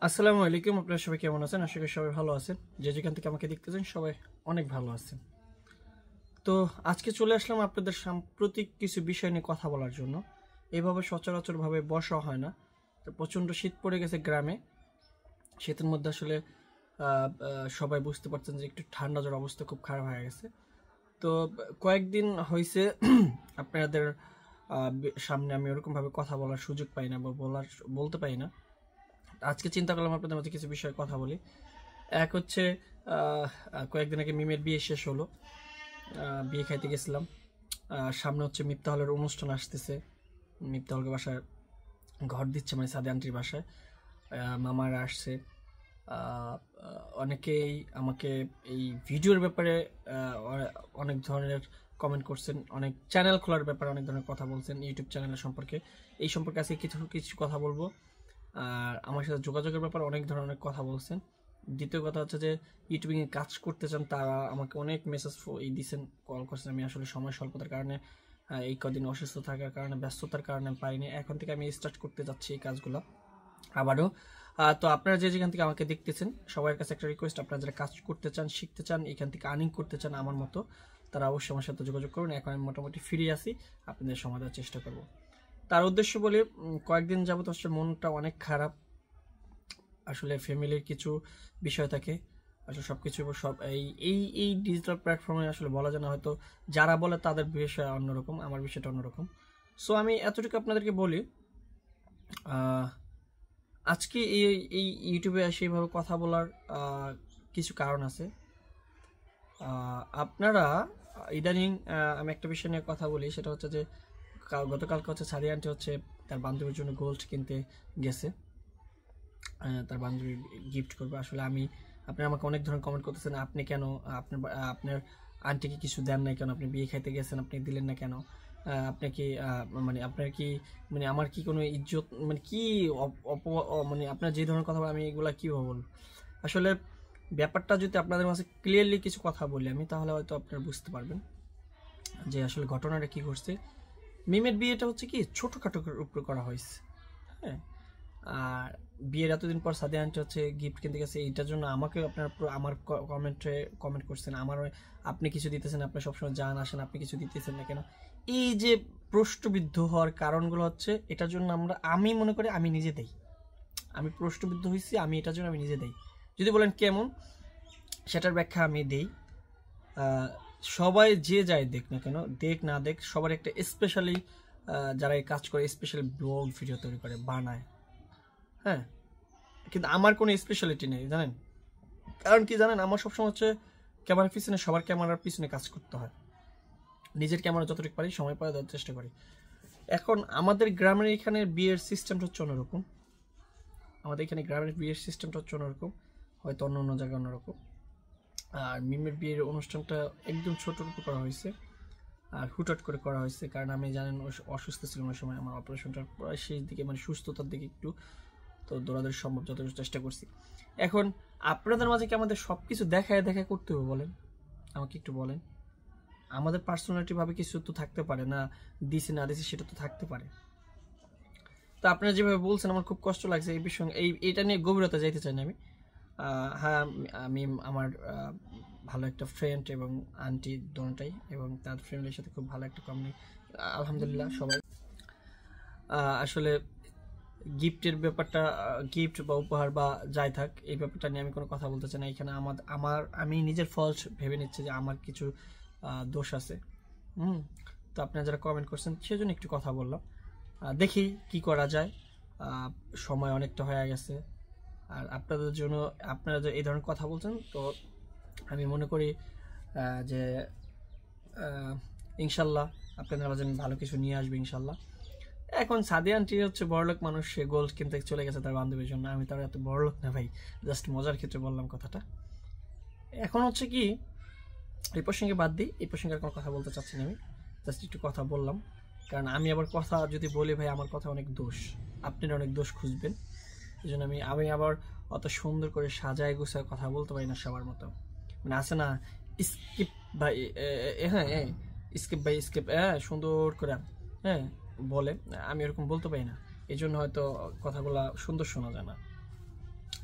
আসসালামু আলাইকুম, আপনারা সবাই কেমন আছেন? আশা করি সবাই ভালো আছেন। যে যেখান থেকে আমাকে দেখতেছেন সবাই অনেক ভালো আছেন। তো আজকে চলে আসলাম আপনাদের সাম্প্রতিক কিছু বিষয় নিয়ে কথা বলার জন্য। এইভাবে সচরাচরভাবে বসা হয় না। তো প্রচণ্ড শীত পড়ে গেছে গ্রামে। শীতের মধ্যে আসলে সবাই বুঝতে পারছেন যে একটু ঠান্ডা জ্বর অবস্থা খুব খারাপ হয়ে গেছে। তো কয়েকদিন হয়েছে আপনাদের সামনে আমি ওরকমভাবে কথা বলার সুযোগ পাই না বা বলতে পারি না। আজকে চিন্তা করলাম আপনাদের মাঝে কিছু বিষয়ে কথা বলি। এক হচ্ছে কয়েকদিন আগে মিমের বিয়ে শেষ হলো, বিয়ে খাইতে গেছিলাম। সামনে হচ্ছে মিফতাহলের অনুষ্ঠান আসতেছে। মিফতাহলকে বাসায় ঘর দিচ্ছে, মানে সাদে আন্টির বাসায় মামারা আসছে। অনেকেই আমাকে এই ভিডিওর ব্যাপারে অনেক ধরনের কমেন্ট করছেন, অনেক চ্যানেল খোলার ব্যাপারে অনেক ধরনের কথা বলছেন, ইউটিউব চ্যানেলের সম্পর্কে। এই সম্পর্কে আজকে কিছু কথা বলবো। আর আমার সাথে যোগাযোগের ব্যাপারে অনেক ধরনের কথা বলছেন। দ্বিতীয় কথা হচ্ছে যে ইউটিউবিংয়ে কাজ করতে চান, তারা আমাকে অনেক মেসেজ দিয়েছেন, কল করছেন। আমি আসলে সময় স্বল্পতার কারণে, এই কদিন অসুস্থ থাকার কারণে, ব্যস্ততার কারণে পারিনি। এখন থেকে আমি স্টার্ট করতে যাচ্ছি এই কাজগুলো আবারও। তো আপনারা যে যেখান থেকে আমাকে দেখতেছেন সবার কাছে একটা রিকোয়েস্ট, আপনারা যারা কাজ করতে চান, শিখতে চান, এখান থেকে আর্নিং করতে চান আমার মতো, তারা অবশ্যই আমার সাথে যোগাযোগ করুন। এখন আমি মোটামুটি ফ্রি আছি, আপনাদের সময় দেওয়ার চেষ্টা করব। তার উদ্দেশ্য বলে কয়েকদিন যাবত আসলে মনটা অনেক খারাপ। আসলে ফ্যামিলির কিছু বিষয় থাকে, আসলে সব কিছু সব এই ডিজিটাল প্ল্যাটফর্মে আসলে বলা যায় না। হয়তো যারা বলে তাদের বিষয় অন্যরকম, আমার বিষয়টা অন্যরকম। সো আমি এতটুকু আপনাদেরকে বলি, আজকে এই ইউটিউবে এসে এইভাবে কথা বলার কিছু কারণ আছে। আপনারা ইদানিং আমি একটা বিষয় নিয়ে কথা বলি, সেটা হচ্ছে যে গতকালকে হচ্ছে সাদিয়া আন্টি হচ্ছে তার বান্ধবীর জন্য গোল্ড কিনতে গেছে। তার বান্ধবী গিফট করবে। আসলে আপনি আমাকে অনেক ধরনের কমেন্ট করতেছেন, আপনি কেন আপনার আন্টিকে কিছু দেন নাই কেন, আপনি বিয়ে খাইতে গেছেন আপনি দিলেন না কেন, আপনি কি মানে আপনার কি মানে আমার কি কোনো ইজ্জত, মানে কি মানে আপনার যে ধরনের কথা আমি এগুলা কীভাবে বলবো। আসলে ব্যাপারটা যদি আপনাদের মাঝে ক্লিয়ারলি কিছু কথা বলি আমি, তাহলে হয়তো আপনারা বুঝতে পারবেন যে আসলে ঘটনাটা কী ঘটছে। মিমের বিয়েটা হচ্ছে কি ছোটোখাটোর উপরে করা হয়েছে, হ্যাঁ। আর বিয়ের এতদিন পর সাদিয়া আন্টি হচ্ছে গিফট কিনতে গেছে, এইটার জন্য আমাকে আপনারা আমার কমেন্ট করছেন, আমার আপনি কিছু দিতেছেন, আপনি সবসময় যান আসেন, আপনি কিছু দিতেছেন না কেন। এই যে প্রশ্নবিদ্ধ হওয়ার কারণগুলো হচ্ছে এটার জন্য আমি মনে করি আমি নিজে দেই। আমি প্রশ্নবিদ্ধ হয়েছি, আমি এটার জন্য আমি নিজে দেই। যদি বলেন কেমন, সেটার ব্যাখ্যা আমি দেই। সবাই যে যায় দেখ না কেন, দেখ না দেখ, সবার একটা স্পেশালি যারা এই কাজ করে স্পেশালি ব্লগ ভিডিও তৈরি করে বানায়, হ্যাঁ। কিন্তু আমার কোনো স্পেশালিটি নেই, জানেন কারণ কি জানেন, আমার সবসময় হচ্ছে ক্যামেরার পিছনে, সবার ক্যামেরার পিছনে কাজ করতে হয়। নিজের ক্যামেরা যতটুকু পারি সময় পাওয়া দেওয়ার চেষ্টা করি। এখন আমাদের গ্রামের এখানে বিয়ের সিস্টেমটা হচ্ছে অন্যরকম। আমাদের এখানে গ্রামের বিয়ের সিস্টেমটা হচ্ছে অন্যরকম, হয়তো অন্য অন্য জায়গায় অন্যরকম। আর মিমের বিয়ের অনুষ্ঠানটা একদম ছোটোর উপর করা হয়েছে, আর হুটহাট করে করা হয়েছে। কারণ আমি জানেন অসুস্থ ছিলাম ওই সময়, আমার অপারেশনটার প্রায় শেষ দিকে, মানে সুস্থতার দিকে একটু, তো দৌড়াদৌড়ি সম্ভব যথেষ্ট চেষ্টা করছি। এখন আপনাদের মাঝে কি আমাদের সব কিছু দেখায় করতে হবে বলেন? আমাকে একটু বলেন। আমাদের পার্সোনালিটি ভাবে কিছু তো থাকতে পারে না, দিছি না দিছি সেটা তো থাকতে পারে। তো আপনারা যেভাবে বলছেন আমার খুব কষ্ট লাগছে এই বিষয়ে, এইটা নিয়ে গভীরতা যাইতে চাই না আমি। হ্যাঁ, আমি আমার ভালো একটা ফ্রেন্ড এবং আন্টি দোনোটাই, এবং তার ফ্যামিলির সাথে খুব ভালো একটা আলহামদুলিল্লাহ সবাই। আসলে গিফটের ব্যাপারটা, গিফট বা উপহার বা যাই থাক, এই ব্যাপারটা নিয়ে আমি কোনো কথা বলতে চাই না। এখানে আমি নিজের ফল্ট ভেবে নিচ্ছি যে আমার কিছু দোষ আছে। তো আপনারা যারা কমেন্ট করছেন সেজন্য একটু কথা বললাম। দেখি কি করা যায়। সময় অনেকটা হয়ে গেছে, আর আপনাদের জন্য আপনারা যে এই ধরনের কথা বলছেন, তো আমি মনে করি যে ইনশাল্লাহ আপনাদের মাঝে ভালো কিছু নিয়ে আসবে ইনশাল্লাহ। এখন সাদিয়া আন্টি হচ্ছে বড়লোক মানুষ, সে গোল্ড কিনতে চলে গেছে তার বান্ধবীর জন্য। আমি তার এত বড়লোক না ভাই, জাস্ট মজার ক্ষেত্রে বললাম কথাটা। এখন হচ্ছে কি, এই প্রসঙ্গে বাদ দিই, এই প্রসঙ্গে আর কোনো কথা বলতে চাচ্ছি না, আমি জাস্ট একটু কথা বললাম। কারণ আমি আবার কথা যদি বলি ভাই, আমার কথা অনেক দোষ, আপনারা অনেক দোষ খুঁজবেন। এই জন্য আমি আবার অত সুন্দর করে সাজায় গুছায় কথা বলতে পারি না সবার মতো। মানে আছে না স্কিপ ভাই, হ্যাঁ স্কিপ ভাই স্কিপ, হ্যাঁ সুন্দর করে হ্যাঁ বলে, আমি এরকম বলতে পারি না। এই জন্য হয়তো কথাগুলা সুন্দর শোনা যায় না।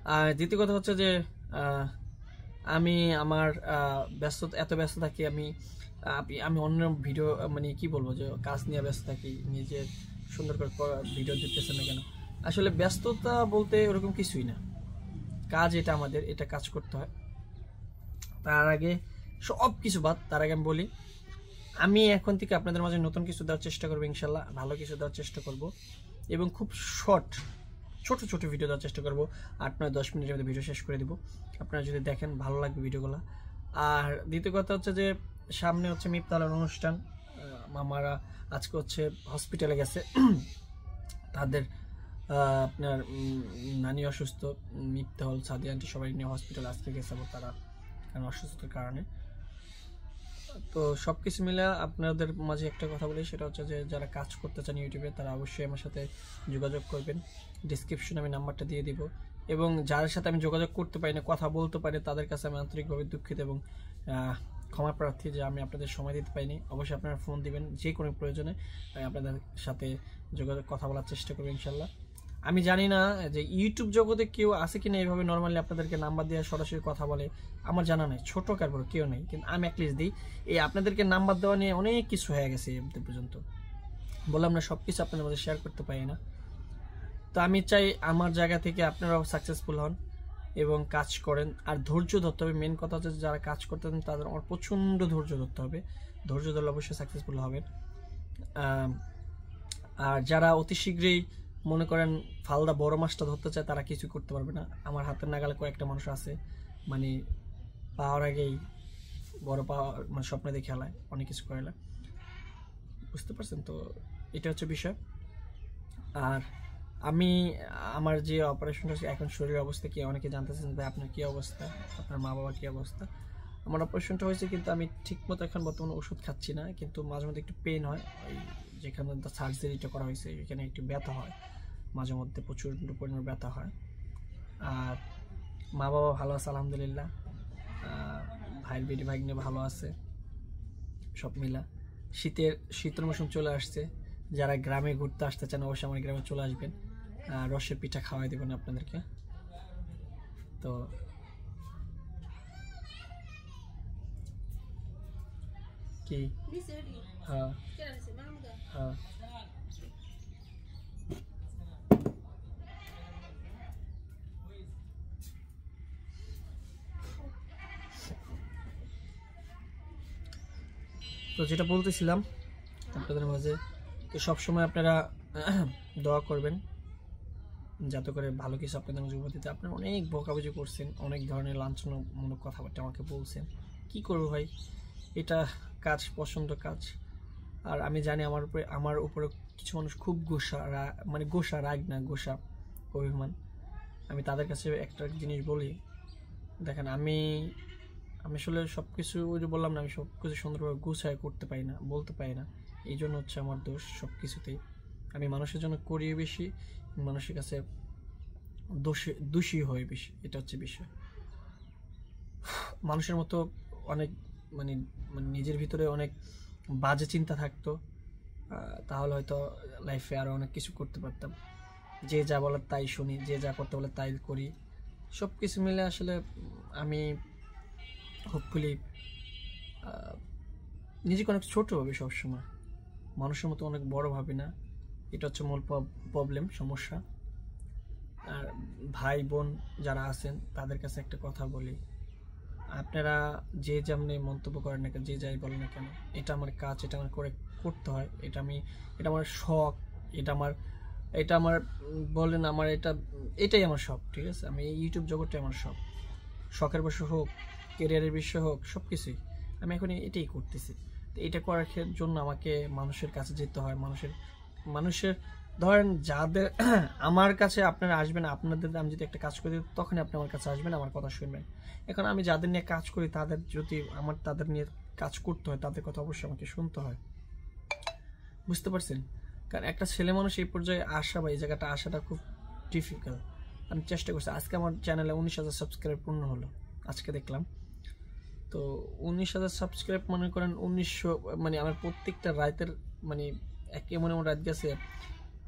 আর দ্বিতীয় কথা হচ্ছে যে আমি আমার এত ব্যস্ত থাকি, আমি অন্য ভিডিও মানে কি বলবো যে কাজ নিয়ে ব্যস্ত থাকি, নিজের সুন্দর করে ভিডিও দিতেছে না কেন। আসলে ব্যস্ততা বলতে ওরকম কিছুই না, কাজ এটা আমাদের, এটা কাজ করতে হয়। তার আগে সব কিছু বাদ, তার আগে আমি বলি আমি এখন থেকে আপনাদের মাঝে নতুন কিছু দেওয়ার চেষ্টা করবো, ইনশাল্লাহ ভালো কিছু দেওয়ার চেষ্টা করব, এবং খুব ছোট ছোট ভিডিও দেওয়ার চেষ্টা করবো। 8-9-10 মিনিটের মধ্যে ভিডিও শেষ করে দিব, আপনারা যদি দেখেন ভালো লাগবে ভিডিওগুলো। আর দ্বিতীয় কথা হচ্ছে যে সামনে হচ্ছে মিফতালের অনুষ্ঠান, মামারা আজকে হচ্ছে হসপিটালে গেছে, তাদের আপনার নানি অসুস্থ, মিফতাল সাদিয়া আন্টি সবাই নিয়ে হসপিটালে আজকে গেছে তারা, কারণ অসুস্থতার কারণে। তো সব কিছু মিলে আপনাদের মাঝে একটা কথা বলি, সেটা হচ্ছে যে যারা কাজ করতে চান ইউটিউবে তারা অবশ্যই আমার সাথে যোগাযোগ করবেন, ডিসক্রিপশনে আমি নাম্বারটা দিয়ে দিব। এবং যাদের সাথে আমি যোগাযোগ করতে পারি না, কথা বলতে পারি, তাদের কাছে আমি আন্তরিকভাবে দুঃখিত এবং ক্ষমা প্রার্থী যে আমি আপনাদের সময় দিতে পারিনি। অবশ্যই আপনারা ফোন দিবেন যে কোনো প্রয়োজনে, আমি আপনাদের সাথে যোগাযোগ কথা বলার চেষ্টা করবো ইনশাল্লাহ। আমি জানি না যে ইউটিউব জগতে কেউ আছে কিনা এইভাবে নর্মালি আপনাদেরকে নাম্বার দিয়ে সরাসরি কথা বলে, আমার জানা নেই, ছোট কার বড় কেউ নেই, কিন্তু আমি অ্যাটলিস্ট দিই। এই আপনাদেরকে নাম্বার দেওয়া নিয়ে অনেক কিছু হয়ে গেছে এই পর্যন্ত, বললাম না সব কিছু আপনাদের মধ্যে শেয়ার করতে পারি না। তো আমি চাই আমার জায়গা থেকে আপনারাও সাকসেসফুল হন এবং কাজ করেন, আর ধৈর্য ধরতে হবে। মেন কথা হচ্ছে যারা কাজ করতেন তাদের আমার প্রচণ্ড ধৈর্য ধরতে হবে, ধৈর্য ধরলে অবশ্যই সাকসেসফুল হবেন। আর যারা অতি শীঘ্রই মনে করেন ফালদা বড় মাছটা ধরতে চায় তারা কিছু করতে পারবে না। আমার হাতের নাগালে কয়েকটা মানুষ আছে, মানে পাওয়ার আগেই বড় পাওয়ার মানে স্বপ্নে দেখে খেলায়, অনেক কিছু করে, বুঝতে পারছেন? তো এটা হচ্ছে বিষয়। আর আমি আমার যে অপারেশনটা এখন শরীরের অবস্থা কি অনেকে জানতেছেন ভাই আপনার কী অবস্থা, আপনার মা বাবার কী অবস্থা। আমার অপারেশনটা হয়েছে কিন্তু আমি ঠিকমতো এখন বর্তমানে ওষুধ খাচ্ছি না, কিন্তু মাঝে মধ্যে একটু পেন হয়, ওই যেখানে সার্জারিটা করা হয়েছে এখানে একটু ব্যথা হয়, মাঝে মধ্যে প্রচুর পরিমাণে ব্যথা হয়। আর মা বাবা ভালো আছে আলহামদুলিল্লাহ, ভাইয়ের বেটি ভাগ্নে ভালো আছে, সব মিলা। শীতের মৌসুম চলে আসছে, যারা গ্রামে ঘুরতে আসতে চান অবশ্যই আমার গ্রামে চলে আসবেন, রসের পিঠা খাওয়াই দেবেন আপনাদেরকে। তো কি হ্যাঁ হ্যাঁ তো যেটা বলতেছিলাম আপনাদের মাঝে, তো সবসময় আপনারা দোয়া করবেন যাতে করে ভালো কিছু আপনাদের মাঝে উপস্থিত। আপনারা অনেক বকাবকি করছেন, অনেক ধরনের লাঞ্ছনামূলক কথাবার্তা আমাকে বলছেন, কি করবো ভাই, এটা কাজ, পছন্দ কাজ। আর আমি জানি আমার উপরে কিছু মানুষ খুব গোসা রাগ না, গোসা অভিমান। আমি তাদের কাছে একটা জিনিস বলি, দেখেন আমি আসলে সব কিছু ওই যে বললাম না, আমি সব কিছু সুন্দরভাবে গুছায় করতে পারি না, বলতে পারি না, এই জন্য হচ্ছে আমার দোষ সব কিছুতেই। আমি মানুষের জন্য করি বেশি, মানুষের কাছে দোষী হয়ে বেশি, এটা হচ্ছে বিষয়। মানুষের মতো অনেক মানে নিজের ভিতরে অনেক বাজে চিন্তা থাকতো, তাহলে হয়তো লাইফে আরও অনেক কিছু করতে পারতাম। যে যা বলার তাই শুনি, যে যা করতে বলে তাই করি, সব কিছু মিলে আসলে আমি হোপফুলি নিজেকে অনেক ছোট ভাবি সবসময়, মানুষের মতো অনেক বড় ভাবি না, এটা হচ্ছে মূল প্রবলেম, সমস্যা। আর ভাই বোন যারা আছেন তাদের কাছে একটা কথা বলি, আপনারা যে যেমনি মন্তব্য করেন না কেন, যে যাই বলেন না কেন, এটা আমার কাজ, এটা আমার করতে হয়, এটা আমার শখ, এটা আমার বলেন আমার এটাই আমার শখ, ঠিক আছে? আমি এই ইউটিউব জগৎটাই আমার শখ, শখের বিষয় হোক, কেরিয়ারের বিষয় হোক, সব কিছুই আমি এখন এটাই করতেছি। তো এটা করার জন্য আমাকে মানুষের কাছে যেতে হয়, মানুষের ধরেন যাদের আমার কাছে আপনারা আসবেন, আপনাদের আমি যদি একটা কাজ করি তখনই আপনি আমার কাছে আসবেন, আমার কথা শুনবেন। এখন আমি যাদের নিয়ে কাজ করি তাদের যদি তাদের নিয়ে কাজ করতে হয়, তাদের কথা অবশ্যই আমাকে শুনতে হয়, বুঝতে পারছেন? কারণ একটা ছেলে মানুষ এই পর্যায়ে আসা বা এই জায়গাটা আসাটা খুব ডিফিকাল্ট। আমি চেষ্টা করছি, আজকে আমার চ্যানেলে 19,000 সাবস্ক্রাইব পূর্ণ হলো, আজকে দেখলাম। তো 19,000 সাবস্ক্রাইব মনে করেন 1900 মানে আমার প্রত্যেকটা রাতের মানে এমন রাত গেছে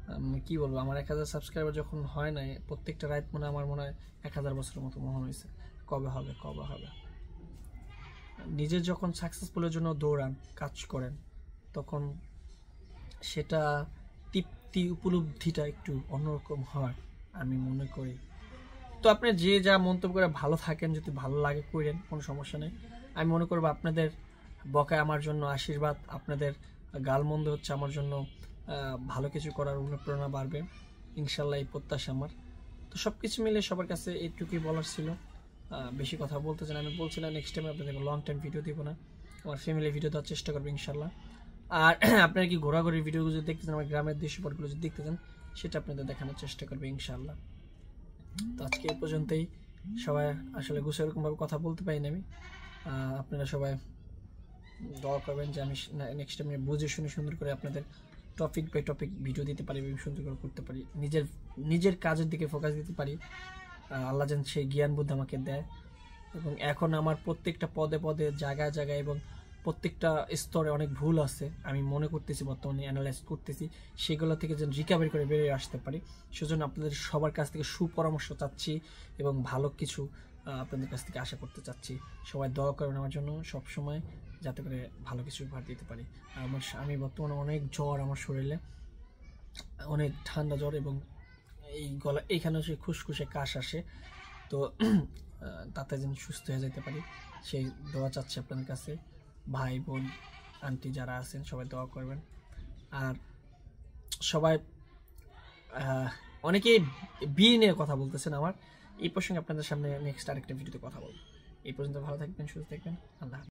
কি বলবো, আমার 1000 সাবস্ক্রাইবার যখন হয় না, প্রত্যেকটা রাত আমার মনে হয় 1000 বছরের মতো মনে হয়েছে, কবে হবে কবে হবে। নিজের যখন সাকসেসফুলের জন্য দৌড়ান, কাজ করেন, তখন সেটা তৃপ্তি উপলব্ধিটা একটু অন্যরকম হয় আমি মনে করি। তো আপনি যে যা মন্তব্য করে ভালো থাকেন, যদি ভালো লাগে করেন, কোনো সমস্যা নেই। আমি মনে করবো আপনাদের বকায় আমার জন্য আশীর্বাদ, আপনাদের গালমন্দ হচ্ছে আমার জন্য ভালো কিছু করার অনুপ্রেরণা বাড়বে ইনশাল্লাহ, এই প্রত্যাশা আমার। তো সব কিছু মিলে সবার কাছে এইটুকুই বলার ছিল। বেশি কথা বলতে চান আমি বলছি না, নেক্সট টাইম আপনাদের লং টাইম ভিডিও দিব না, আমার ফ্যামিলি ভিডিও দেওয়ার চেষ্টা করবো ইনশাল্লাহ। আর আপনারা কি ঘোরাঘুরির ভিডিওগুলো যদি দেখতে চান, আমার গ্রামের দৃশ্যপটগুলো যদি দেখতে চান, সেটা আপনাদের দেখানোর চেষ্টা করবে ইনশাল্লাহ। তো আজকে এই পর্যন্তই। সবাই আসলে গুছে এরকমভাবে কথা বলতে পারিনি আমি, আপনারা সবাই দোয়া করবেন যে আমি নেক্সট টাইম বুঝে শুনে সুন্দর করে আপনাদের টপিক বাই টপিক ভিডিও দিতে পারি এবং সুন্দর করে করতে পারি, নিজের কাজের দিকে ফোকাস দিতে পারি। আল্লাহ যেন সেই জ্ঞান বুদ্ধি আমাকে দেয়। এবং এখন আমার প্রত্যেকটা পদে পদে জায়গায় জায়গায় এবং প্রত্যেকটা স্তরে অনেক ভুল আছে, আমি মনে করতেছি, বর্তমানে অ্যানালাইজ করতেছি, সেগুলো থেকে যেন রিকভারি করে বেরিয়ে আসতে পারি। সেজন্য আপনাদের সবার কাছ থেকে সুপরামর্শ চাচ্ছি এবং ভালো কিছু আপনাদের কাছ থেকে আশা করতে চাচ্ছি। সবাই দোয়া করবেন আমার জন্য সব সময়, যাতে করে ভালো কিছু উপহার দিতে পারি। আমি বর্তমানে অনেক জ্বর, আমার শরীরে অনেক ঠান্ডা জ্বর, এবং এই গলা এইখানে সে খুসখুসে কাশ আসে। তো তাতে যেন সুস্থ হয়ে যেতে পারি, সেই দোয়া চাচ্ছি আপনাদের কাছে। ভাই বোন আন্টি যারা আছেন সবাই দোয়া করবেন। আর সবাই অনেকেই বিয়ে নিয়ে কথা বলতেছেন, আমার এই প্রসঙ্গে আপনাদের সামনে নেক্সট আরেকটা ভিডিওতে কথা বলবো। এই পর্যন্ত ভালো থাকবেন, সুস্থ থাকবেন, আল্লাহ।